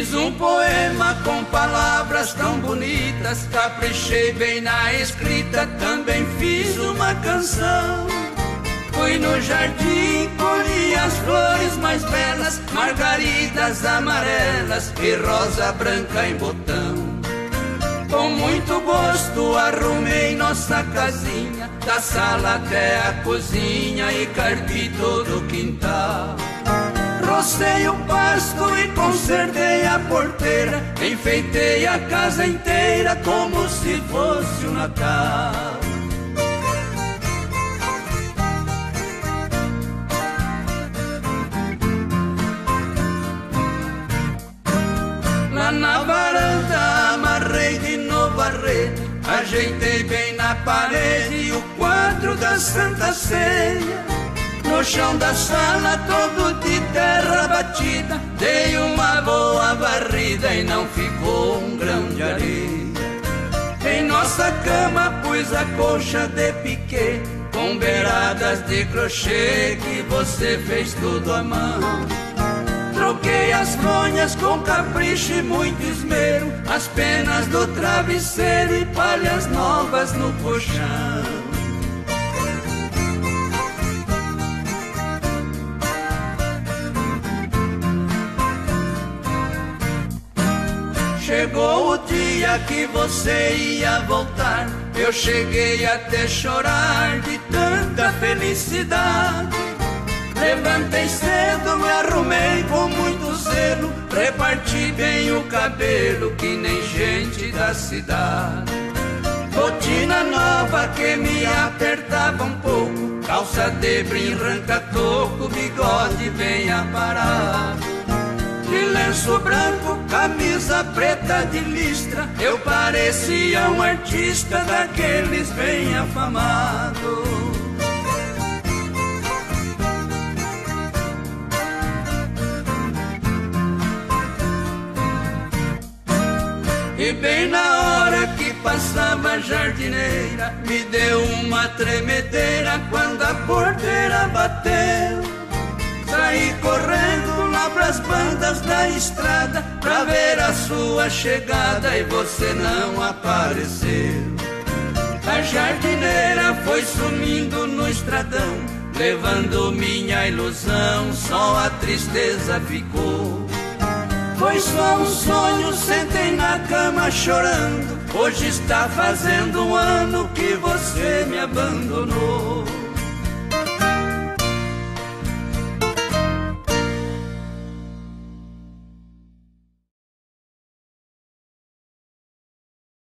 Fiz um poema com palavras tão bonitas, caprichei bem na escrita, também fiz uma canção. Fui no jardim, colhi as flores mais belas, margaridas amarelas e rosa branca em botão. Com muito gosto arrumei nossa casinha, da sala até a cozinha, e carpi todo o quintal. Rocei o pasto e consertei a porteira, enfeitei a casa inteira como se fosse o Natal. Lá na varanda amarrei de novo a rede, ajeitei bem na parede o quadro da Santa Ceia. No chão da sala todo de terra batida, dei uma boa varrida e não ficou um grão de areia. Em nossa cama pus a colcha de piquê, com beiradas de crochê que você fez tudo à mão. Troquei as fronhas com capricho e muito esmero, as penas do travesseiro e palhas novas no colchão. Chegou o dia que você ia voltar, eu cheguei até chorar de tanta felicidade. Levantei cedo, me arrumei com muito zelo, reparti bem o cabelo que nem gente da cidade. Botina nova que me apertava um pouco, calça de brim, ranca-toco, bigode bem aparado. De lenço branco, camisa preta de listra, eu parecia um artista daqueles bem afamados. E bem na hora que passava a jardineira, me deu uma tremedeira quando a porteira bateu. Saí correndo lá pras bandas da estrada pra ver a sua chegada e você não apareceu. A jardineira foi sumindo no estradão, levando minha ilusão, só a tristeza ficou. Foi só um sonho, sentei na cama chorando, hoje está fazendo um ano que você me abandonou.